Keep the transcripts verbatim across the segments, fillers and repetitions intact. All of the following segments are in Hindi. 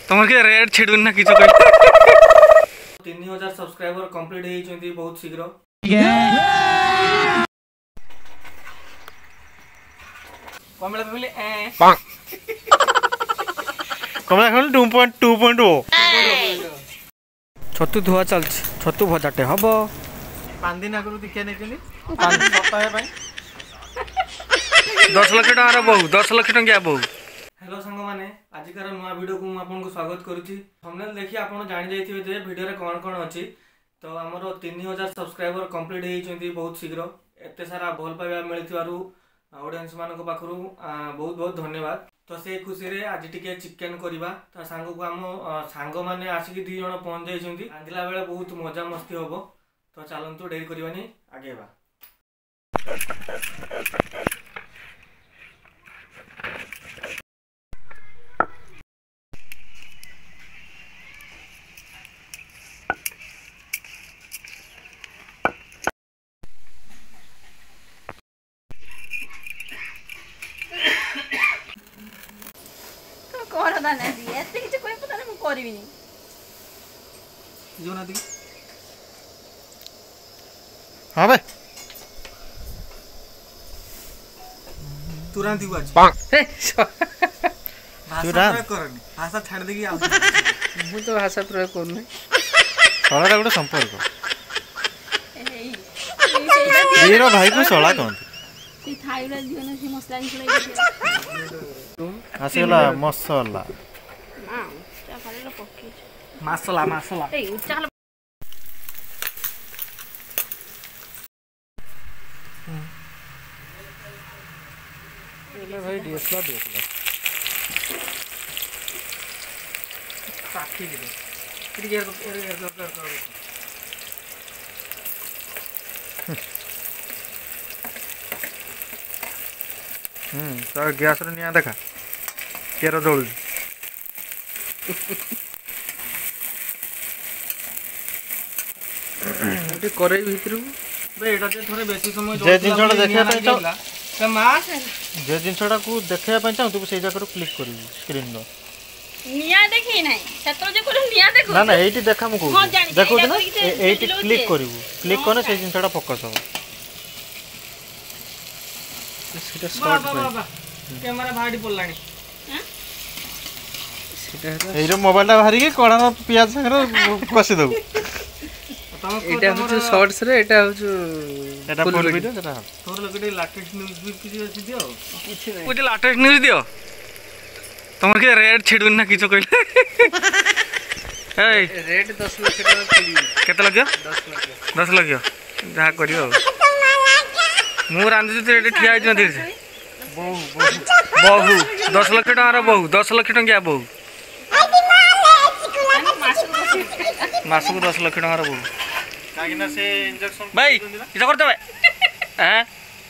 तुम के रेड छिड़ुन ना किछ कहि तीन हज़ार सब्सक्राइबर कंप्लीट हेई चंती बहुत शीघ्र कमला बोले ए कमला खोल two point two point O छतु धुआ चल छतु भजाटे हबो पांच दिन आगु देखिया नै चली पांच दिन सप्ताह भाई दस लाख टका बहु दस लाख टंकिया बहु। हेलो सांग माने आजिकार नुआ वीडियो को मु आपन को स्वागत करूची। थंबनेल देखि आपन जानि जाइथिबे जे वीडियो रे कोन कोन अछि। तो हमरो तीन हज़ार सब्सक्राइबर कंप्लीट हेई चंती बहुत शीघ्र एते सारा भल पाइबा मिलिथिबारु ऑडियंस मानको पाखरु बहुत बहुत धन्यवाद। तो से खुशी रे आज टिके चिकन करबा तो सांग को हम सांग माने आसी दी जण पहुंच जाई चंती आंदिला बेले बहुत मजा मस्ती होबो। तो चलंतु डेरी करबानी आगेबा। कोन दाना दी एते किछ कोइ पता नै करबिनी जो ना दी हां बे तुरंत दिवा हे तुरंत करनी भाषा छाड़ देगी आ मु तो भाषा प्रयोग करनी सळा गोटे संपर्क हीरो भाई को सळा कोन सी थाइला दियो ना सी मसला निकलै आसेला मसला हां चा खाली पक्की मसला मसला ए उच्चा ले भाई डीएसएलआर डीएसएलआर साथी दे इधर यार यार यार कर कर हम्म तो गैस रे निया देखा केरो जोल एटी करे भीतर बे एटा ते थोड़े बेसी समय जे जिनछड़ा देखिया पे चाहला त मास जे जिनछड़ा को देखिया पे चाहू तू सेई जाकर क्लिक करिवि स्क्रीन रो निया देखि नै सेतो जे कोन निया देखो ना ना एटी देखा मु को देखो ना एटी क्लिक करिवु क्लिक करने सेई जिनछड़ा फोकस हो सेटा शॉर्ट बाबा कैमरा भाडी पड़लानी हां सेटा एरो मोबाइल ता भारी के कोड़ा पियाज संगे कसी दउ एटा हो शॉर्ट्स रे एटा हो एटा फुल वीडियो एटा तोर लगडे लेटेस्ट न्यूज़ भी किछि अछि दियो किछि नै ओटे लेटेस्ट न्यूज़ दियो तमर के रेड छिडुन ना किछो कइले ए रेड दस लाख टका छिडी केते लगियो दस लाख दस लाख जा करियो मु रांधु ते ठिया आइ न धीरे बहु बहु दस लाख टका रे बहु दस लाख टका बहु मासु दस लाख टका रे बहु कागिना से इंजेक्शन भाई इजा करते भाई हैं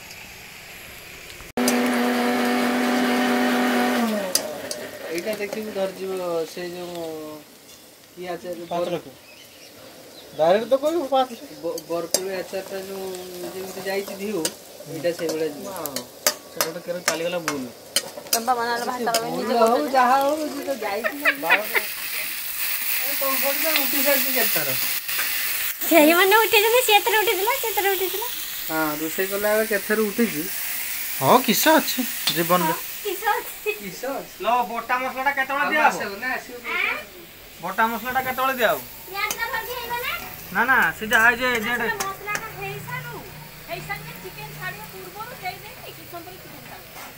एटा देखि धर जीव से जो किया छै पाँच लाख डायरेक्ट तो कोई पाँच बरपुर एचआरटा जो जेमति जाई छि धियो एटा से बेले सेटा केरे चाली गला भूल तंबा बनाला भाषा रे निजे हो जहा हो जी तो जाई छि बाबा ए कंफर्ट में उठी जाई छि केतर छेही माने उठी जने सेतर उठी दिला सेतर उठी दिला हां रोसे गला केथर उठी छि हां किसा अछि जीवन में किसा अछि किसा लो बोटा मसलाटा केतोळे दिया ना बोटा मसलाटा केतोळे दिया यात्रा भरके हेबा ना ना ना सीधा हाय जे जे मसलाटा हेई सारू हेई संगे चिकन छाडिया पूर्वरु देई दे कि संपरी चिकन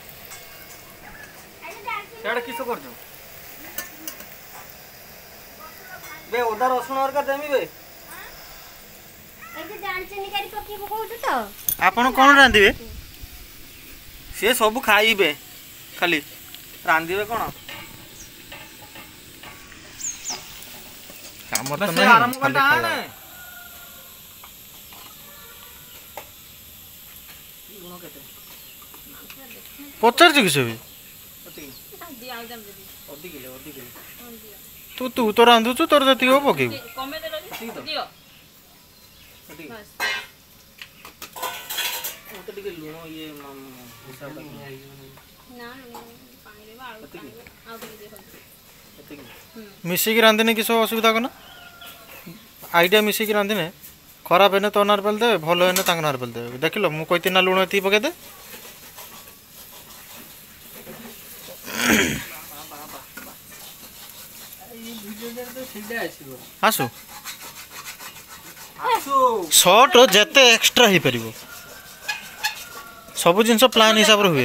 छाड आइ डांस सेडा किसो करजो बे ओदा रसुण और का देमी बे एजे दालचीनी करी पकी पकोउ तो आपण कोन रांदिबे से सब खाइबे खाली रांदिबे कोन काम तो नहीं आराम करता है ना पचार जी किसे भी दिया एकदम दे ओदी गेले ओदी गेले तू तू तो रांधु छु तोर जति हो पके कमे देलो दियो बस तो टिके लुणो ये हिसाब ना पानी रे आलू आ दे दे मिसिकी रांधिने किस असुविधा कना आइडिया मिसिकी रांधिने खराब हेने तो नार पेल दे भल हेने तांग नार पेल दे देख लो मु कहती ना लुण एति पके दे आसु शॉर्ट जेते एक्स्ट्रा ही परिबो सब जिनस प्लान हिसाब रे हुए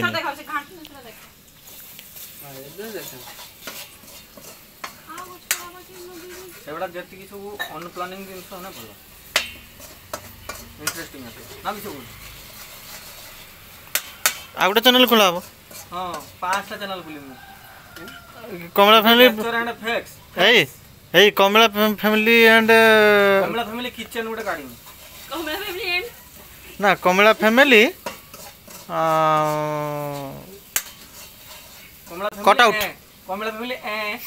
सेवडा जति कि सब अनप्लानिंग जिनस होना भलो इंटरेस्टिंग आसे ना भी सब आ गोटे चैनल खोला हो हां पांचटा चैनल बुली Kamla family nature and facts ए ए Kamla family and Kamla family kitchen उडे काढी कमला फैमिली एंड ना कमला फैमिली आ Kamla family cut out Kamla family ए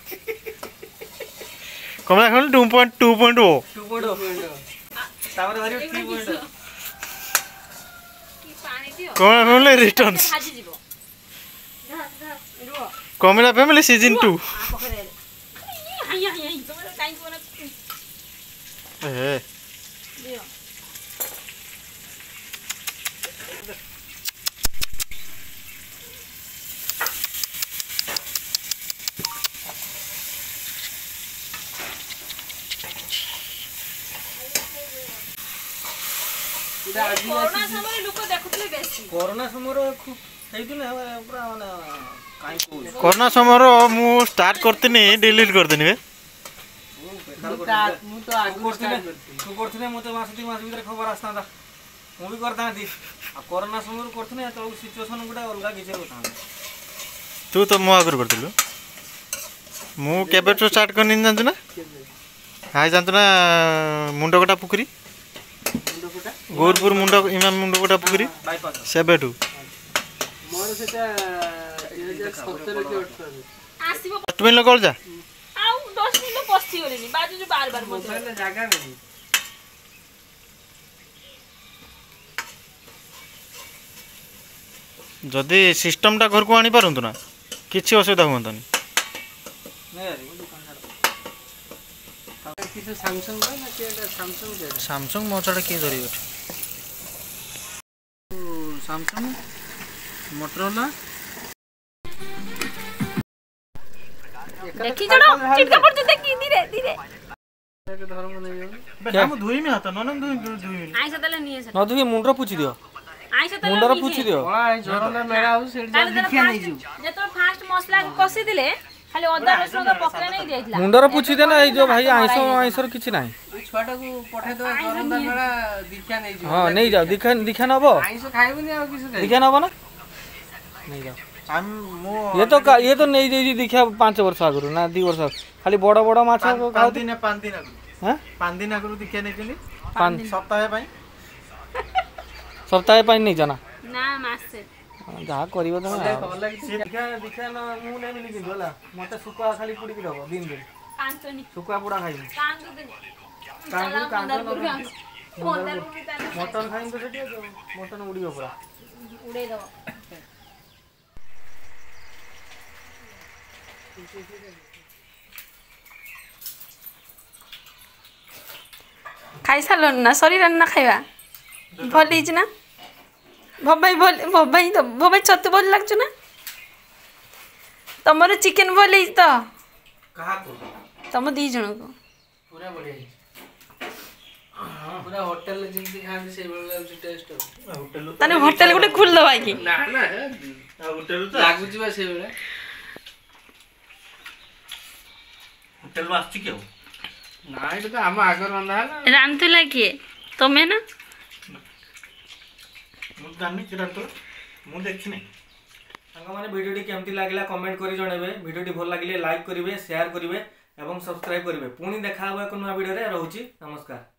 Kamla family two point two point O two point O तामरे धरि थ्री पॉइंट की पानी दियो कमला फैमिली रिटर्न्स भाजी जीवो रुओ कमला फैमिली सीजन टू आ पकड़े हाय हाय हाय तुम्हारा टाइम कोना ए दियो कोरोना समय लोक देखुतले बेसी कोरोना समय खूब हेइतिले पूरा माने काई को कोरोना समय मु स्टार्ट करतिनी डिलीट करदिनी बे मु तो आगु करथिले तू करथिले मते मास दी मास भीतर खबर आस्ता था मु भी करता थी आ कोरोना समय करथिले तो सिचुएशन गुडा अलगा किछ होता तू तो मु आगर करतिलु मु केबे तो स्टार्ट करनी जानत ना हाय जानत ना मुंडकटा पुकरी गोरपुर मुंड इमाम मुंडकटा पुकरी बाईपास सेबेटू मोर सेटा दो हज़ार सत्रह के अठारह आसीबो डस्टबिन ल कर जा आउ दस मिनिट पस्ती होलेनी बाजू जो बार बार बोल मोबाइल जगह नहीं जदि सिस्टमटा घर को आनी पारंतु ना किछि असुविधा हुंतनी नहीं यार वो दुकानदार किसी सैमसंग का ना क्या सैमसंग दे सैमसंग मोचड़ा के धरी बैठ सैमसंग मोटरोला देखि जणो चिटका पड़ देखि धीरे धीरे के धर्म नहीं हो बे हम धुई में हाथ ननन धुई धुई आइ सतले निये सर न दुखे मुंडर पूछि दियो आइ सतले मुंडर पूछि दियो कोला जोरला मेरा हो सेठ जा देखिया नहीं जू जेतो फास्ट मसला कसी दिले खाली अदा रसुन का पकले नहीं देइतला मुंडर पूछि दे ना ए जो भाई आइसो आइसर किछि नाही छुआटा को पठे दो जोरला मेरा देखिया नहीं जू हां नहीं जाओ दिखा दिखा नबो आइसो खाइबनी आ किस खाइ दिखा नबो ना नहीं जाओ हम मो ये तो का- ये तो नहीं देजी दिखा पांच वर्ष आगु ना दी वर्ष आगु। खाली बड़ बड़ माछ पान खाउ दिन पान दिन आगु हैं पान दिन आगु देखिया नहीं चली पान सप्ताह पई सप्ताह पाइन नहीं जाना ना मासे जहाँ करिबो तमे दिखा दिखा ना मु नहीं मिली कि होला मते सुकुआ खाली पुडी के दबो दिन दिन कांतनी सुकुआ पुडा खाइबो कांदु दिन कांदु कांदु मोंदर मुकी ताने मटन खाइन तो सेठी मटन उडियो पुरा उड़े दो खाई सालो ना सरी ना खाइबा भल हिज ना भबाई भल भबाई तो भबाई छतु भल लागछ ना तमरो चिकन भल हिज तो कहा को तम दी जण को पूरा बढ़िया पूरा होटल में जिंदगी खाने से बड़ा टेस्ट हो होटल तने होटल गुटे खुल दवा की ना ना होटल तो लागु जीवा से बड़ा होटल में आछि के ना এটা তো ଆମ ଆଗର ରନ୍ଧା ହେଲା रांधुला किए तमे ना मु जानि कि रात मु देखछि नै सांग माने वीडियोटी केमती लागला कमेंट करी जणेबे वीडियोटी भल लागिले लाइक करिवे शेयर करिवे एवं सब्सक्राइब करिवे पुनी देखा होबे कोनो वीडियो रे रहउची नमस्कार।